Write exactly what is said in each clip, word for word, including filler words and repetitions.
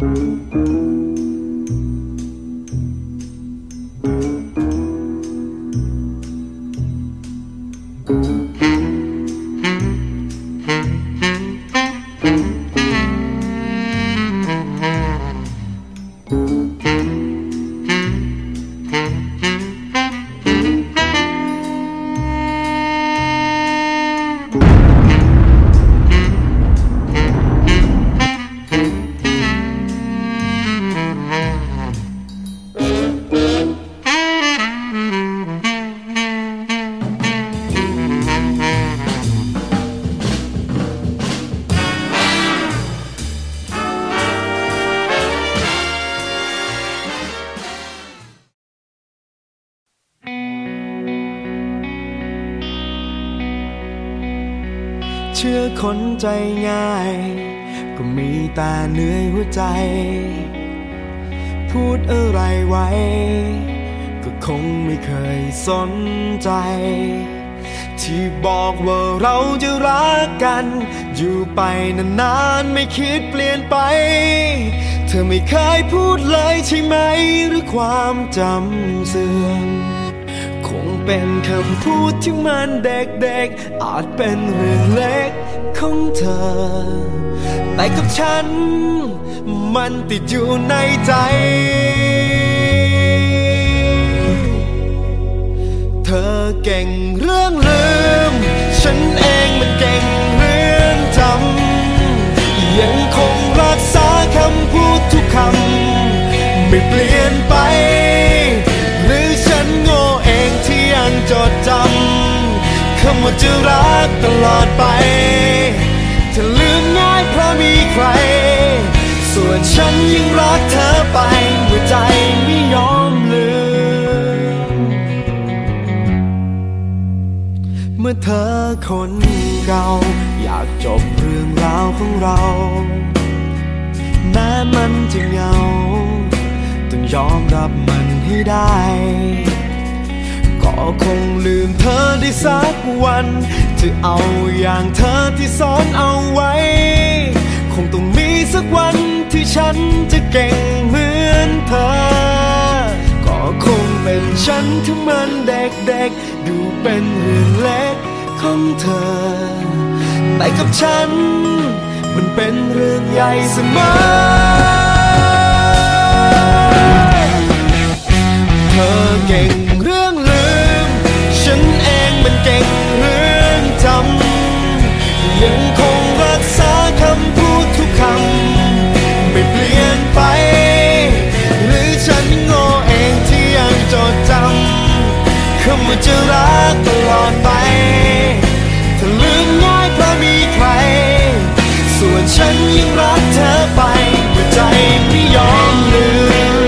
เชื่อคนใจง่ายก็มีแต่เหนื่อยหัวใจพูดอะไรไว้ก็คงไม่เคยสนใจที่บอกว่าเราจะรักกันอยู่ไปนานๆไม่คิดเปลี่ยนไปเธอไม่เคยพูดเลยใช่ไหมหรือความจำเสื่อมคงเป็นคำพูดที่มันเด็กๆอาจเป็นเรื่องเล็กของเธอแต่กับฉันมันติดอยู่ในใจเธอเก่งเรื่องลืมฉันเองมันเก่งเรื่องจำยังคงรักษาคำพูดทุกคำไม่เปลี่ยนไปหรือฉันโง่เองที่ยังจดจำคำว่าจะรักตลอดไปเธอลืมง่ายเพราะมีใครส่วนฉันยังรักเธอไปหัวใจไม่ยอมลืมเมื่อเธอคนเก่าอยากจบเรื่องราวของเราแม้มันจะเหงาต้องยอมรับมันให้ได้ก็คงลืมเธอได้สักวันจะเอาอย่างเธอที่สอนเอาไว้คงต้องมีสักวันที่ฉันจะเก่งเหมือนเธอก็คงเป็นฉันที่มันเด็กๆดูเป็นเรื่องเล็กของเธอแต่กับฉันมันเป็นเรื่องใหญ่เสมอเธอเก่งเรื่องลืมฉันเองมันเก่งเรื่องจำยังคงรักษาคำพูดทุกคำไม่เปลี่ยนไปหรือฉันโง่เองที่ยังจดจำคำว่าจะรักตลอดไปเธอลืมง่ายเพราะมีใครส่วนฉันยังรักเธอไปหัวใจไม่ยอมลืม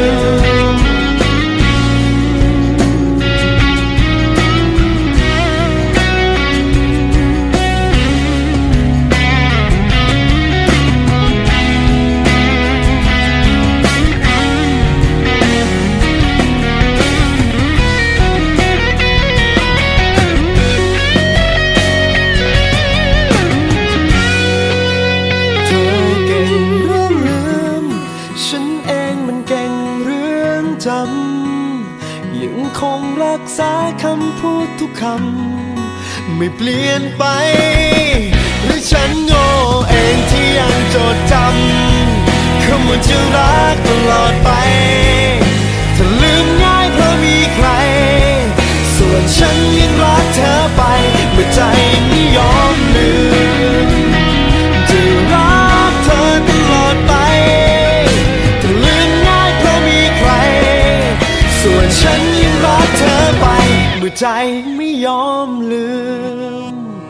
ยังคงรักษาคำพูดทุกคำไม่เปลี่ยนไปหรือฉันโง่เองที่ยังจดจำคำว่าจะรักตลอดไปถ้าลืมง่ายเพราะมีใครส่วนฉันยังรักเธอไปเมื่อใจไม่ยอมลืมจะรักเธอตลอดไปถ้าลืมง่ายเพราะมีใครส่วนฉันยังรักเธอไปเมื่อใจไม่ยอมลืม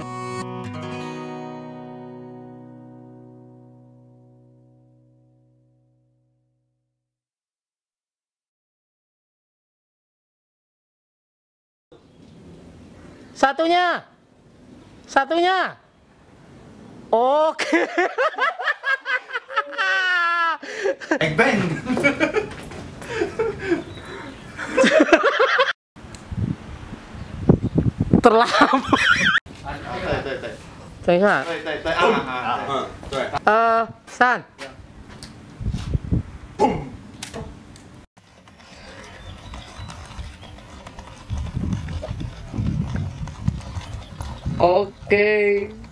Satunya, satunya, oke. Bang bang. Terlambat. Tengah. Uh, San. Oke.